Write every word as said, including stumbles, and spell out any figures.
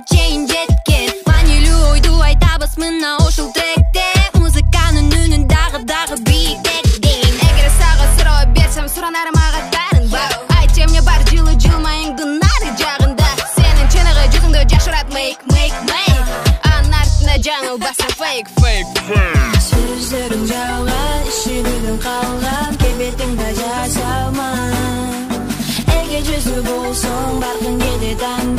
чейин жеткен маанилүү ойду айтабыз мына ушул тректе музыканын үнүн дагы дагы бийиктеткен эгер сага суроо берсем суранарым ага тарынба айтчы эмне бар жылы жылмайыңдын нары жагында сенин чыныгы жүзүңдү жашырат make make make анын артына жаңылбасаң fake fake fake сөздөрүң жалган ишенүүгүң калган кебетиңде жашама эге жүзү болсоң баргың келет анда